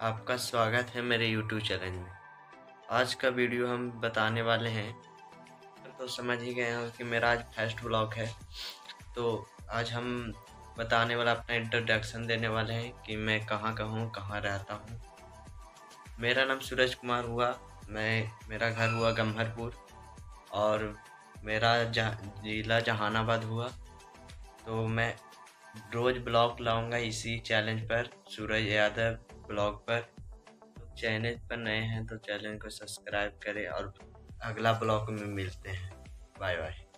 आपका स्वागत है मेरे YouTube चैनल में। आज का वीडियो हम बताने वाले हैं, तो समझ ही गए हो कि मेरा आज फर्स्ट व्लॉग है। तो आज हम बताने वाला अपना इंट्रोडक्शन देने वाले हैं कि मैं कहाँ का हूँ, कहाँ रहता हूँ। मेरा नाम सूरज कुमार हुआ। मेरा घर हुआ गम्हरपुर और मेरा ज़िला जहानाबाद हुआ। तो मैं रोज़ ब्लॉग लाऊंगा इसी चैलेंज पर, सूरज यादव ब्लॉग पर। चैनल पर नए हैं तो चैनल को सब्सक्राइब करें और अगला ब्लॉग में मिलते हैं। Bye bye.